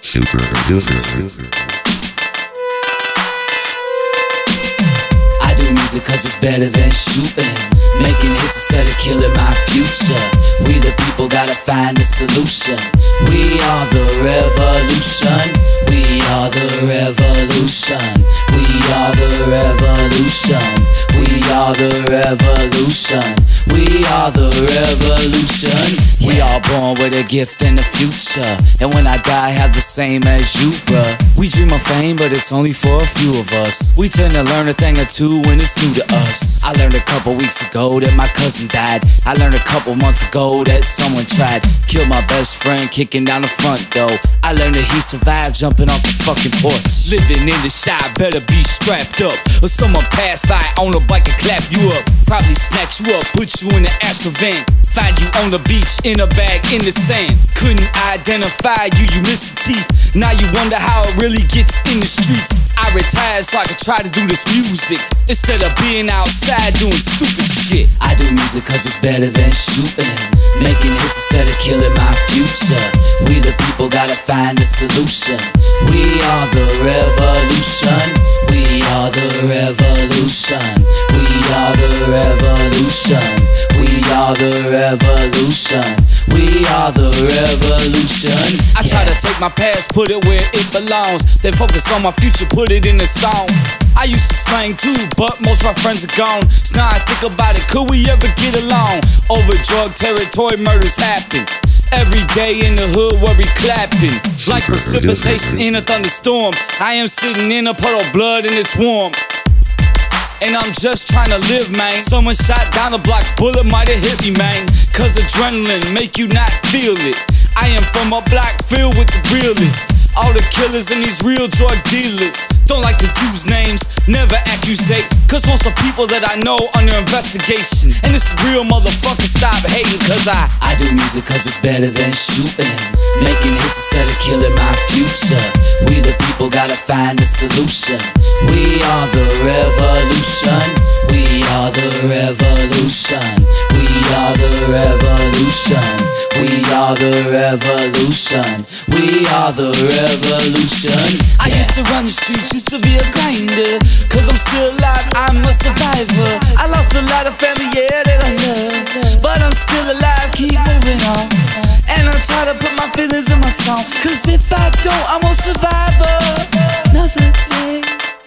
Super producer. I do music cause it's better than shooting, making hits instead of killing my future. We the people gotta find a solution. We are the revolution. We are the revolution. We are the revolution. We are the revolution. We are the revolution. We all born with a gift and a future, and when I die, I have the same as you, bruh. We dream of fame, but it's only for a few of us. We tend to learn a thing or two when it's new to us. I learned a couple weeks ago that my cousin died. I learned a couple months ago that someone tried kill my best friend kicking down the front door. I learned that he survived jumping off the fucking porch. Living in the shy, better be strapped up, or someone pass by on a bike and clap you up. Probably snatch you up, put you in the Astro van, find you on the beach in a bag in the sand. Couldn't identify you, you missed teeth. Now you wonder how it really gets in the streets. I retired so I could try to do this music instead of being outside doing stupid shit. I do music cause it's better than shooting, making hits instead of killing my future. We the people gotta find a solution. We are the revolution. We are the revolution. We are the revolution. We are the revolution. We are the revolution. I try to take my past, put it where it belongs, then focus on my future, put it in the song. I used to slang too, but most of my friends are gone. So now I think about it, could we ever get along? Over drug territory, murders happen every day in the hood where we clapping like precipitation in a thunderstorm. I am sitting in a puddle of blood and it's warm, and I'm just trying to live, man. Someone shot down the block, bullet might have hit me, man. Cause adrenaline make you not feel it. I am from a block filled with the realest. All the killers and these real drug dealers don't like to use names, never accusate, cause most of the people that I know under investigation. And this real motherfucker, stop hating, cause I do music cause it's better than shooting, making hits instead of killing my future. We the people gotta find a solution. We are the revolution. We are the revolution. We are the revolution. We are the revolution. We are the revolution. I used to run the streets, used to be a grinder, cause I'm still alive, I'm a survivor. I lost a lot of family, yeah, that I love, but I'm still alive, keep moving on. And I try to put my feelings in my song, cause if I don't, I won't survive another day.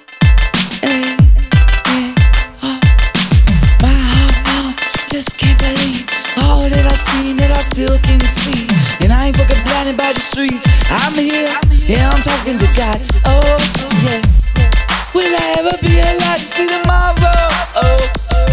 Ay, ay, oh. My heart just can't believe all that I've seen, that I still can see. And I ain't fucking blinded by the streets. I'm here, yeah, I'm talking to God. Oh, yeah. Will I ever be alive to see tomorrow? Oh,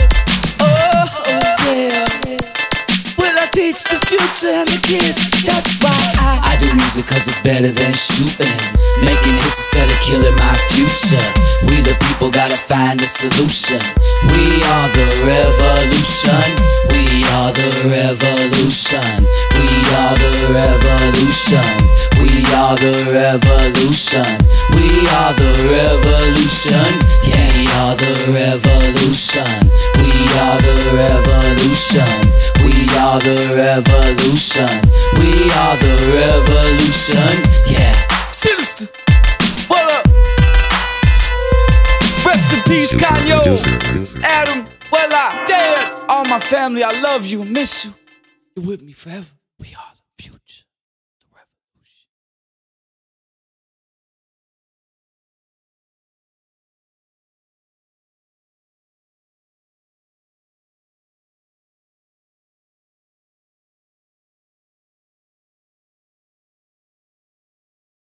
yeah. Will I teach the future and the kids? That's why I do music cause it's better than shooting, making hits instead of killing my future. We the people gotta find a solution. We are the revolution. We are the revolution. We are the revolution. We are the revolution. We are the revolution. Yeah, we are the revolution. We are the revolution. We are the revolution. We are the revolution. Yeah. Sinister. What up? Rest in peace, Kanye. Adam. Well, Dad. All my family, I love you, miss you. You're with me forever. We are.